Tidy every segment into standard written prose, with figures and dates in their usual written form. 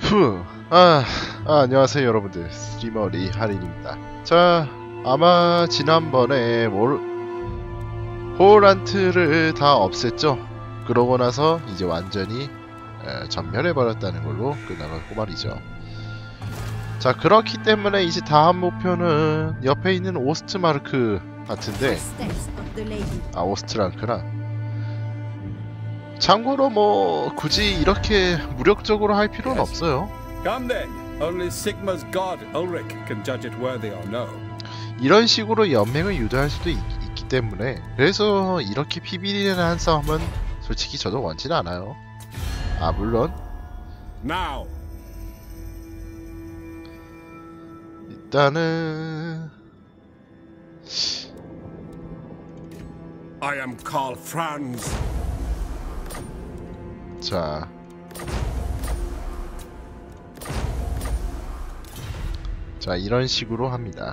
안녕하세요 여러분들, 스트리머 리하린입니다. 자, 아마 지난번에 호란트를 다 없앴죠. 그러고 나서 이제 완전히 전멸해버렸다는 걸로 끝나갔고 말이죠. 자, 그렇기 때문에 이제 다음 목표는 옆에 있는 오스트마르크 같은데, 오스트랑크나. 참고로 뭐 굳이 이렇게 무력적으로 할 필요는 없어요. 이런 식으로 연맹을 유도할 수도 있기 때문에, 그래서 이렇게 피비린한 싸움은 솔직히 저도 원치는 않아요. 물론 일단은 I am Karl Franz. 자, 이런 식으로 합니다.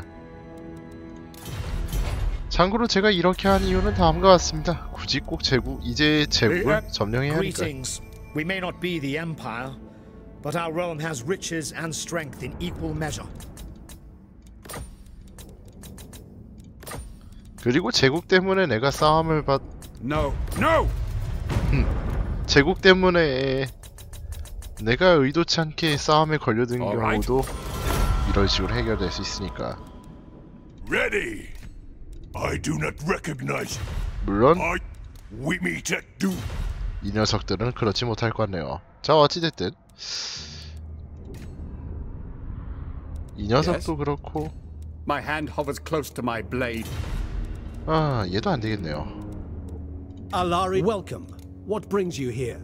참고로 제가 이렇게 한 이유는 다음과 같습니다. 굳이 꼭 이제 제국을 점령해야 하니까. We may not be the empire, but our realm has riches and strength in equal measure. 그리고 제국 때문에 내가 싸움을 No. 제국 때문에 내가 의도치 않게 싸움에 걸려든 경우도 이런 식으로 해결될 수 있으니까. Ready. I do not recognize. 물론 we meet at do. 이 녀석들은 그렇지 못할 것 같네요. 자, 어찌됐든 이 녀석도 그렇고. My hand hovers close to my blade. 얘도 안 되겠네요. Alari, welcome. What brings you here?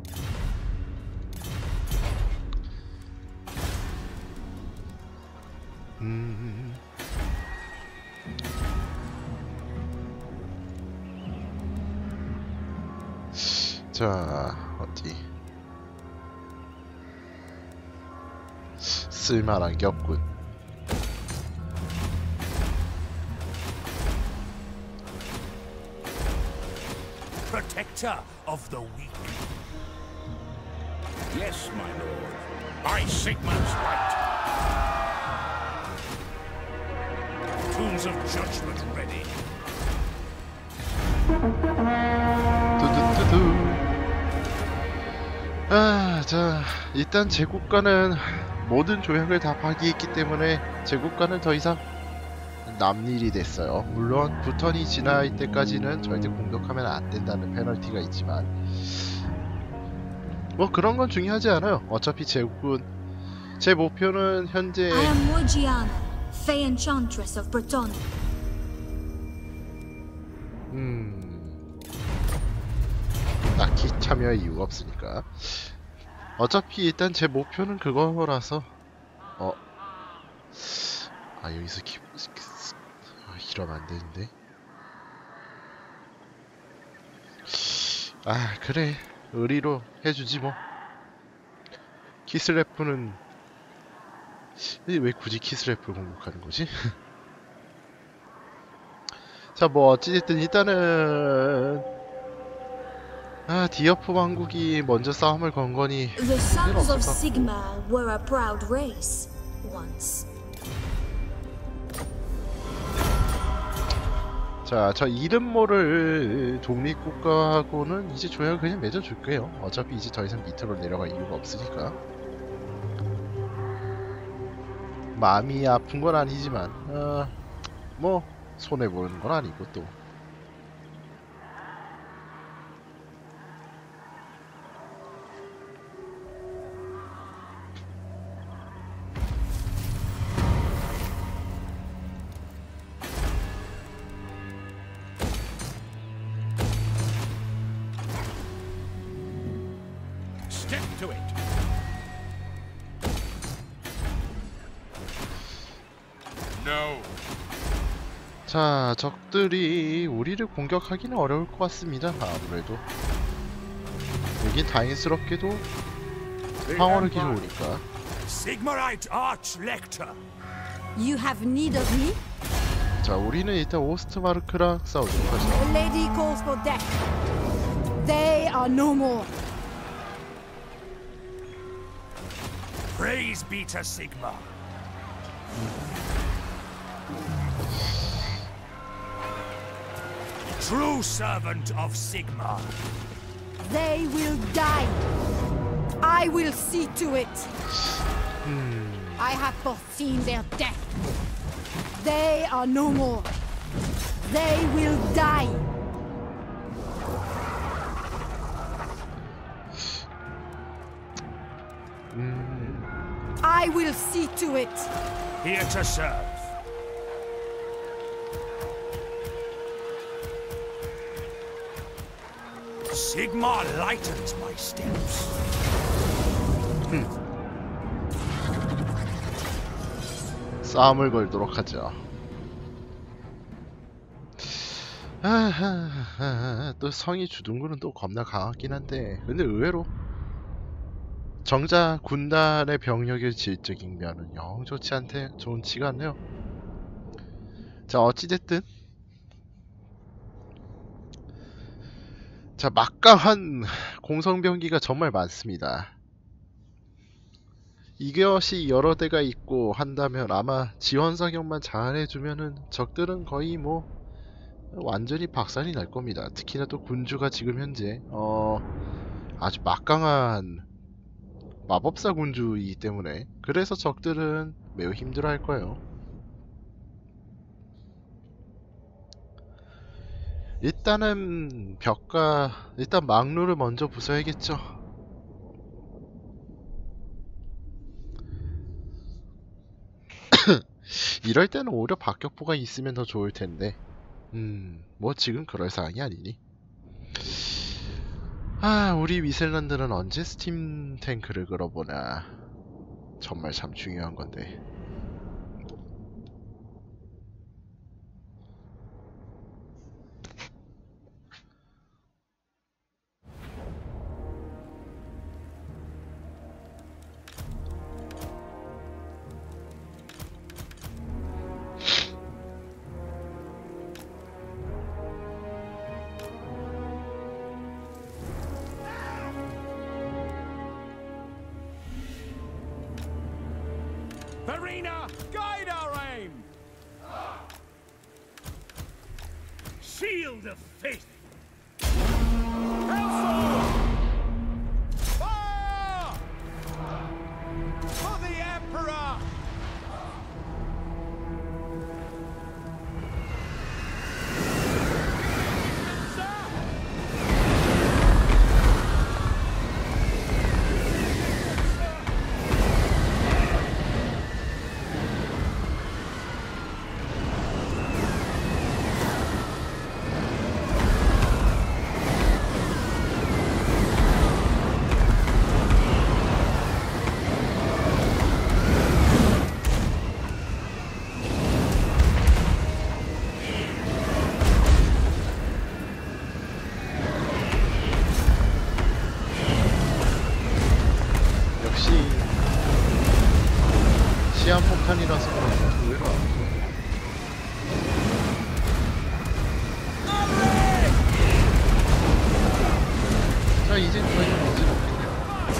자, 어디 쓸만한 게 없군. Protector of the weak. Yes, my lord. By Sigmund's right. Tools of judgment ready. 자, 일단 제국가는 모든 조약을 다 파기했기 때문에 제국가는 더 이상 남일이 됐어요. 물론 부턴이 지날 때까지는 절대 공격하면 안 된다는 페널티가 있지만 뭐 그런 건 중요하지 않아요. 어차피 제국은, 제 목표는 현재 I am Morgiana, Fey Enchantress of Breton. 딱히 참여할 이유가 없으니까. 어차피 일단 제 목표는 그거라서. 여기서 이러면 안 되는데. 그래, 의리로 해주지 뭐. 키스래프는 왜 굳이 키스래프를 공격하는 거지? 자, 뭐 어찌됐든 일단은 디어프 왕국이 먼저 싸움을 건 거니. The sons of Sigma were a proud race once. 자, 저 이름 모를 독립국가하고는 이제 조약을 그냥 맺어줄게요. 어차피 이제 더 이상 밑으로 내려갈 이유가 없으니까. 마음이 아픈 건 아니지만 뭐 손해보는 건 아니고 또. To it. No. 자, 적들이 우리를 공격하기는 어려울 것 같습니다. 아무래도 여긴 다행스럽게도 방어를 기로 오니까. Sigmarite Archlector. You have need of me? 자, 우리는 일단 오스트마르크랑 싸우도록 하죠. The lady calls for death. They are no more. Praise be to Sigma. True servant of Sigma. They will die. I will see to it. I have foreseen their death. They are no more. They will die. I will see to it. Here to serve. Sigma lightens my steps. 싸움을 걸도록 하죠. 또 성이 주둔군은 또 겁나 강하긴 한데, 근데 의외로 정작 군단의 병력의 질적인 면은 영 좋지가 않네요. 자, 어찌됐든 자, 막강한 공성병기가 정말 많습니다. 이것이 여러 대가 있고 한다면 아마 지원 사격만 잘해주면은 적들은 거의 뭐 완전히 박살이 날 겁니다. 특히나 또 군주가 지금 현재 아주 막강한 마법사 군주이기 때문에, 그래서 적들은 매우 힘들어할 거예요. 일단은 일단 막루를 먼저 부숴야겠죠. 이럴 때는 오히려 박격포가 있으면 더 좋을 텐데, 뭐 지금 그럴 상황이 아니니. 우리 위셀란드는 언제 스팀 탱크를 걸어보나. 정말 참 중요한 건데. Verena, guide our aim! Shield of faith! Hellsword! Fire! For the Emperor! 시한폭탄이라서 그런가 의외로 안 보여. 자, 이제 거의 문제는 없겠네요.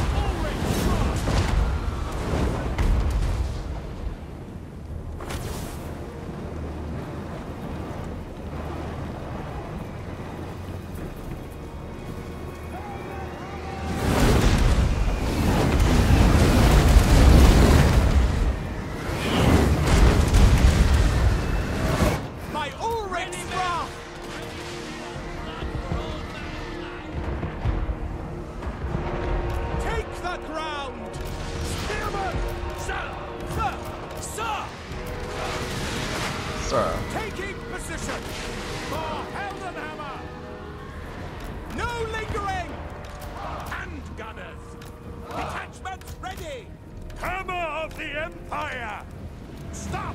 Taking position! For Heldenhammer! No lingering! Hand gunners! Detachments ready! Hammer of the Empire! Stop!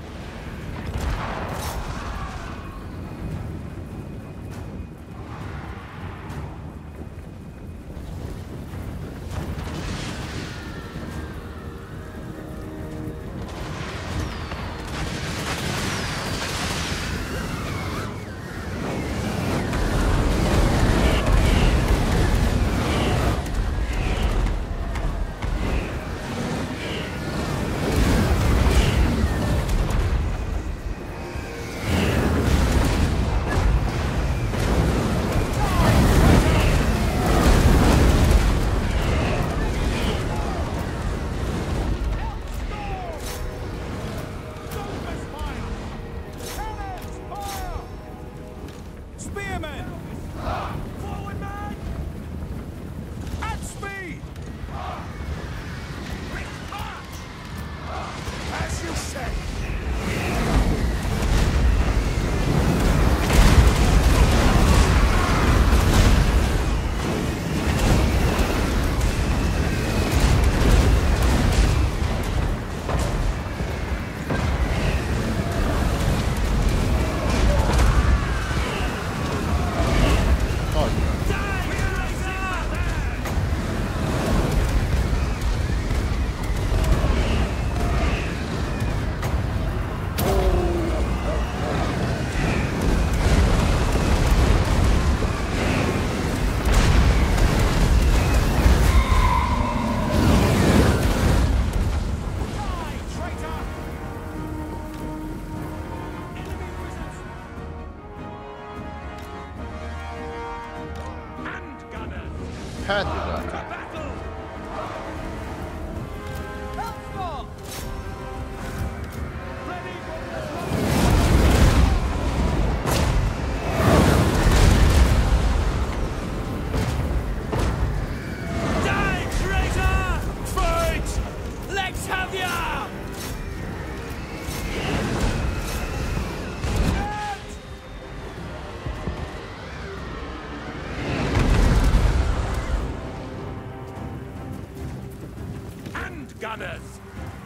gunners!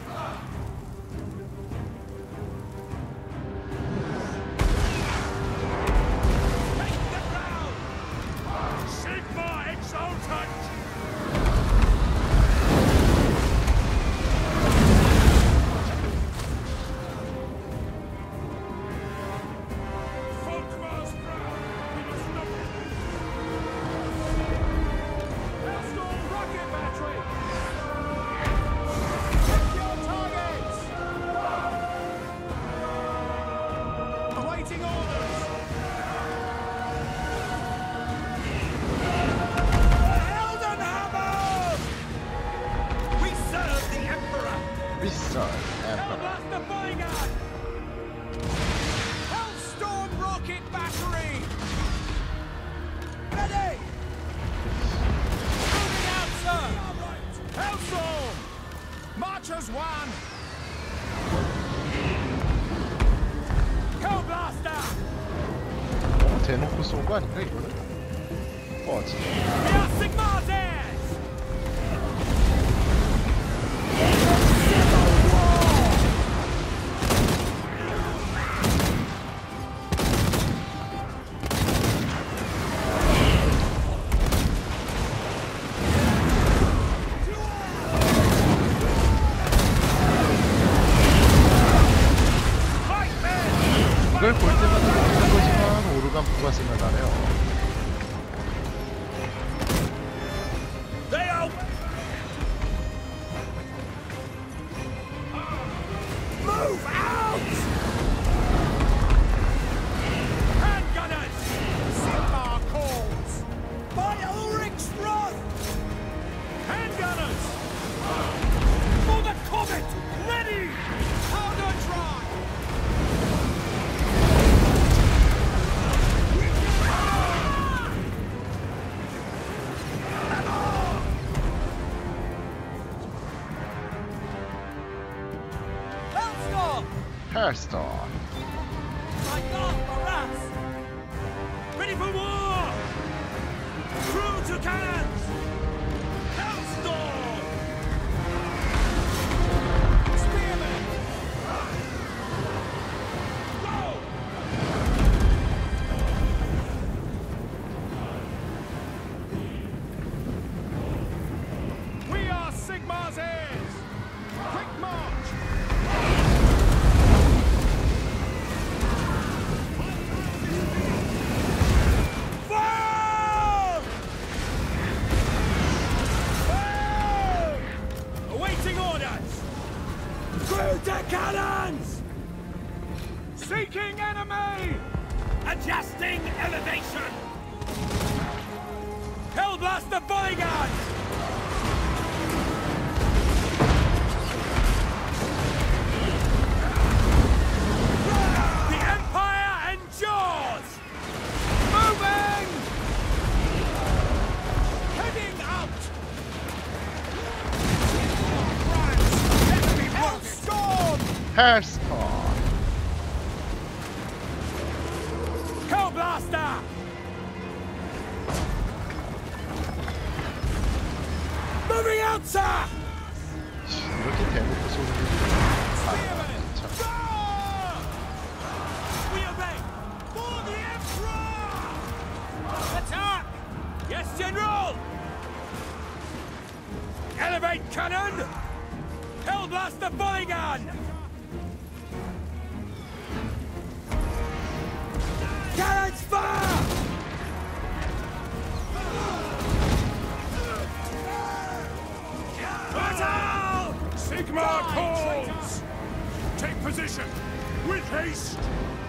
Take the ground! Sigma Exultant! Folkmar's proud! We must stop it! Hellstorm rocket battery! Check your targets! Awaiting orders! Heldenhammer! We serve the Emperor! 비싼 엠퍼. Hellblaster Bodyguard! Hellstorm rocket battery! Ready! Moving out, sir! Hellstorm! Marchers 1! Hellblaster! 대놓고 쏜 거 아닌가 이거는? 뭐지? We are Sigmar's heirs! Fight men! 이걸 볼 때마다 느끼는 거지만 오르간프가 생각나네요. They are... Move out! Handgunners! Sigmar calls! By Ulrich's wrath! Handgunners! For the comet! Ready! Powder dry! Hellstorm! 헬스톤. My God, Barras! Ready for war! Crew to cannons! Hellstorm! Spearmen! Go! We are Sigmar's heirs! Quick march! Fire! Fire! Awaiting orders! Through to cannons! Seeking enemy! Adjusting elevation! Hellblaster bodyguard! The Empire endures! Moving! Heading out! Enemy Hellstorm! 헬스톤. Hellblaster! Moving out, sir! 이렇게 대놓고 쏘는 게 Spearmen! 참. Fire! We obey! For the Emperor! Attack! Yes, General! Elevate cannon! Hellblaster bodygun! Cannons fire! Battle! Sigmar calls! Take position! With haste!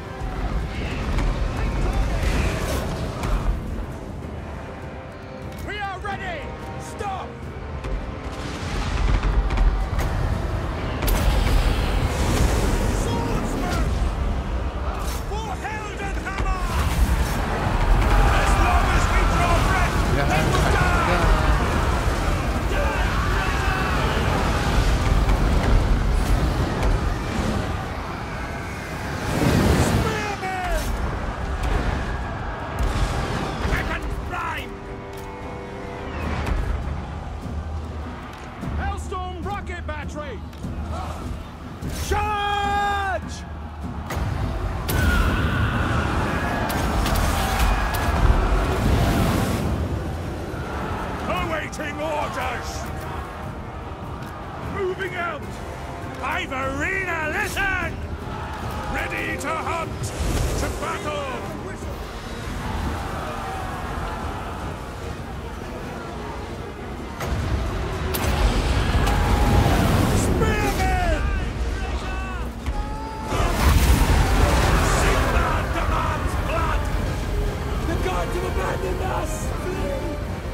We are ready! Stop! Swordsman! For Heldenhammer! As long as we draw breath, they will die! Spearmen! Weapons prime! Charge! Awaiting orders! Moving out! Ivorina, listen! Ready to hunt! To battle! Spearmen! Sigmar demands blood! The gods have abandoned us! Flee!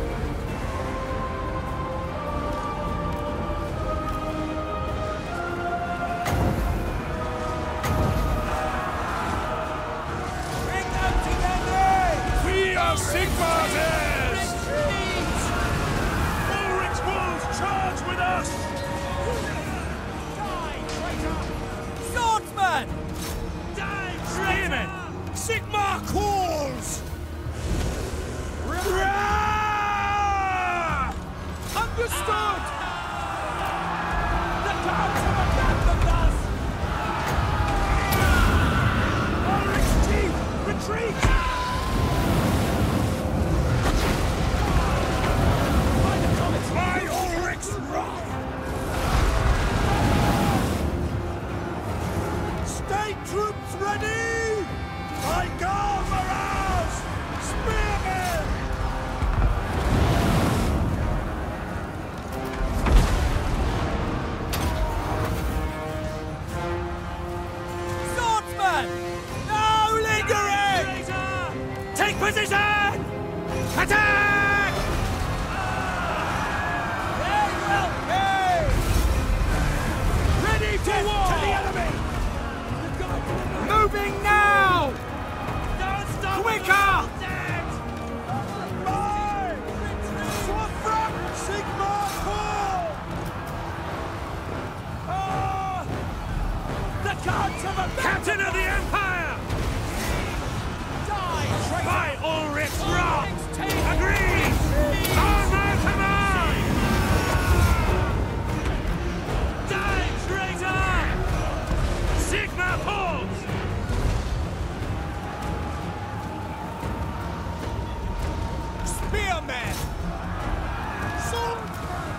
Sigmar's! Ulrich's wolves charge with us! Die, traitor! Swordsman! Die, traitor! Sigmar calls! Understood! The gods have abandoned us! Ulrich's chief, retreat! By Ulrich's wrath! State troops ready! By guards aroused! Spearmen! Swordsman! No lingering! Take position! Attack! To the enemy! Moving now! Don't stop! Quicker! Sword from Sigmar Hall! The gods of a captain of the Empire! Die, traitor! By Ulrich's wrath! Agreed! On my command! Die, traitor! Sigmar falls! Spearmen! Sword!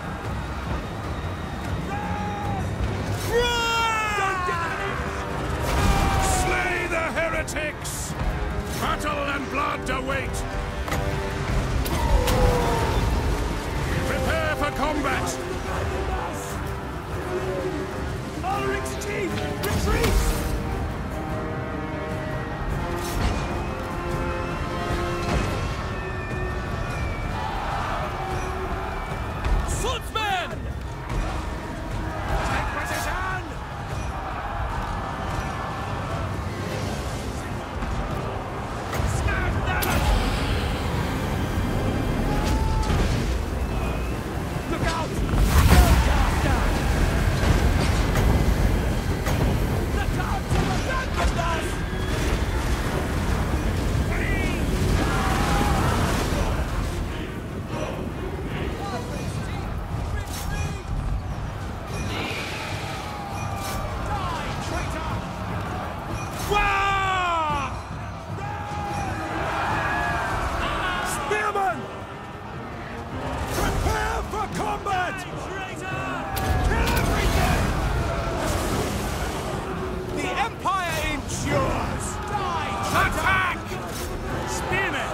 Slay the heretics! Battle and blood await! Prepare for combat! Ulrich's chief, retreat! Swordsman! Take position! Smash them! Look out! Cast down! The gods have abandoned us! Spearmen! Prepare for combat! Kill everything! The Empire endures! Die! Attack! Spearmen!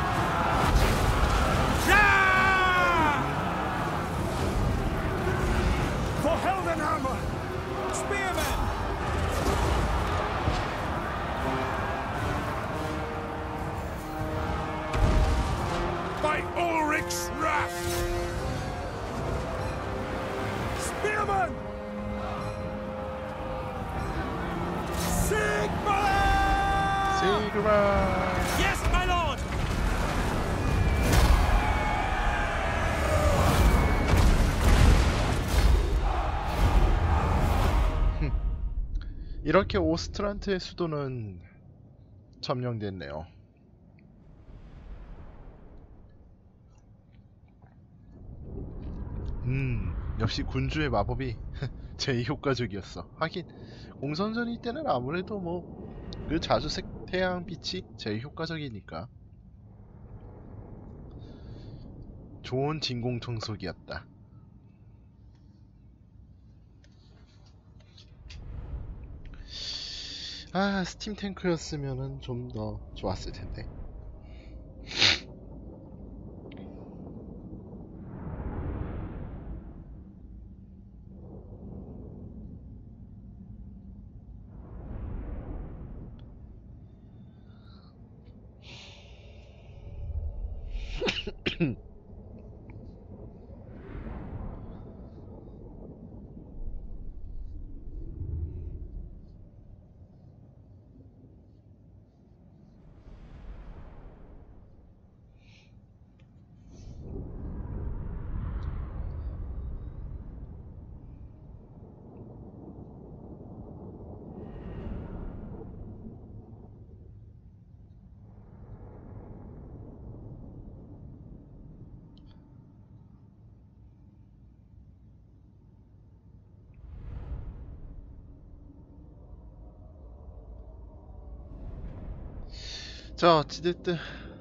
For Heldenhammer! Spearmen! By Ulrich's wrath! Spearmen! Sigmar! Sigmar! Yes, my lord! 이렇게 오스트란트의 수도는 점령됐네요. 역시 군주의 마법이 제일 효과적이었어. 하긴 공선전일 때는 아무래도 뭐 그 자주색 태양빛이 제일 효과적이니까 좋은 진공 청소기였다. 아, 스팀 탱크였으면은 좀 더 좋았을 텐데. 자, 어찌됐든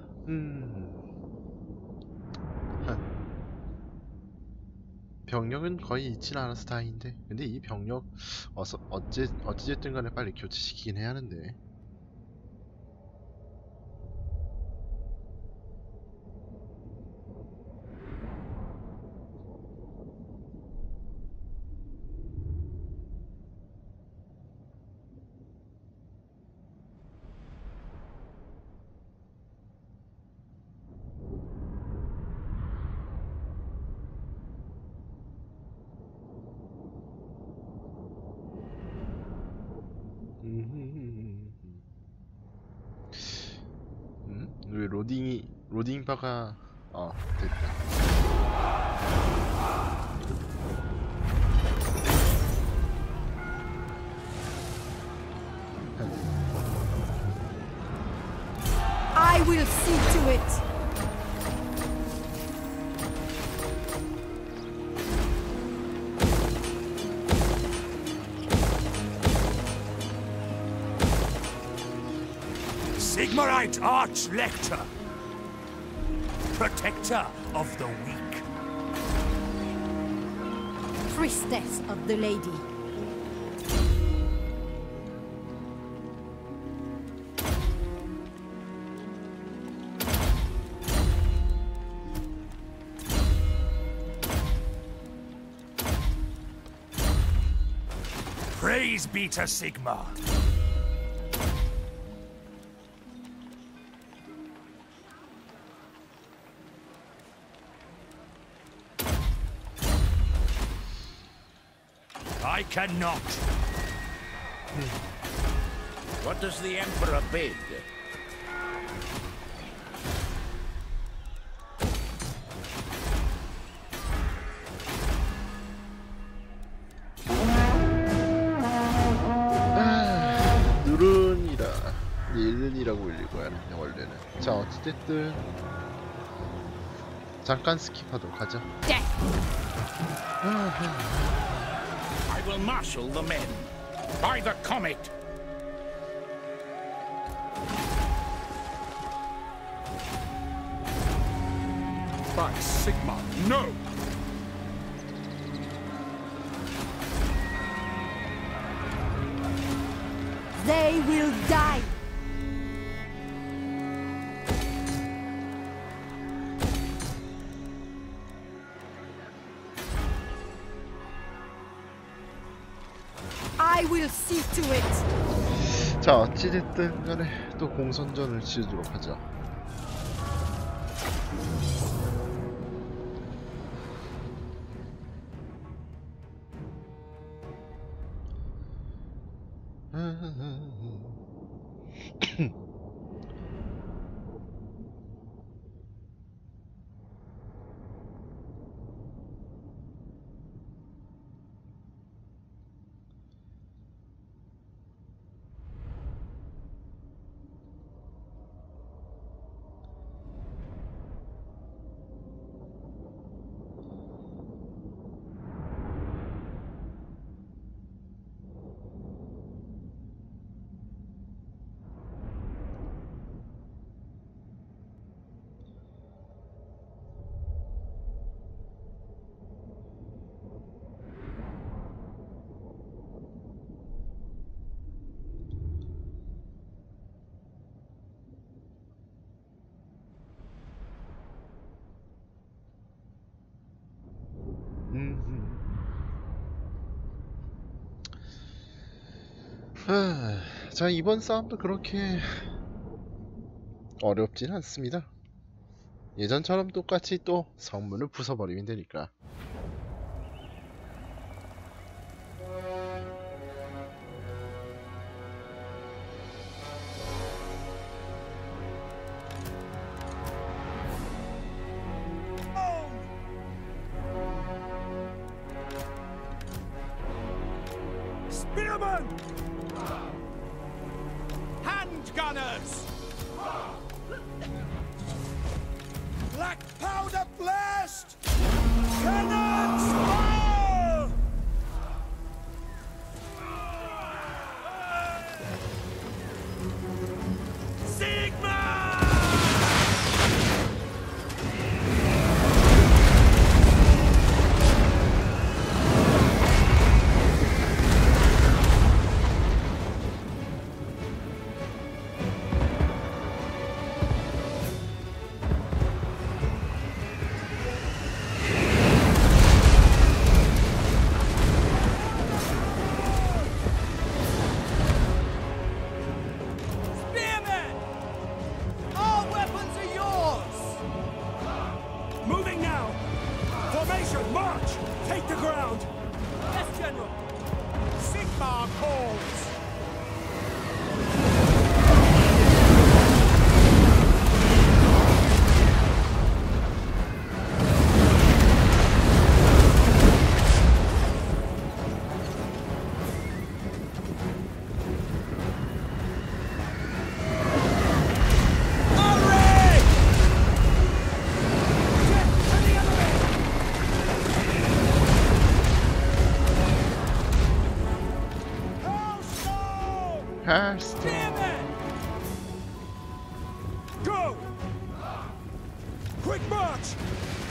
병력은 거의 있진 않아서 다행인데, 근데 이 병력 어찌됐든 간에 빨리 교체시키긴 해야 하는데. 왜 로딩 바가 됐다. I will see to it. Sigmarite Archlector, protector of the weak. Priestess of the Lady. Praise be to Sigmar. I cannot. What does the Emperor bid? 누른이라 일른이라고 읽어야 하는데 원래는. 자, 어찌됐든 잠깐 스킵하도록 하죠. I will marshal the men. By the comet! By Sigmar, no! They will die. I will see to it. 자, 어찌됐든 간에 또 공선전을 치르도록 하죠. 자, 이번 싸움도 그렇게 어렵진 않습니다. 예전처럼 똑같이 또 성문을 부숴버리면 되니까. Spearmen! Hand gunners! Black powder blast! Cannons fire! Sigma! Spearmen! All weapons are yours! Moving now! Formation, march! Take the ground! Yes, General! Sigmar calls! Hurry! Get to the enemy! Hellstone! Hearthstone. Spearmen! Go! Quick march!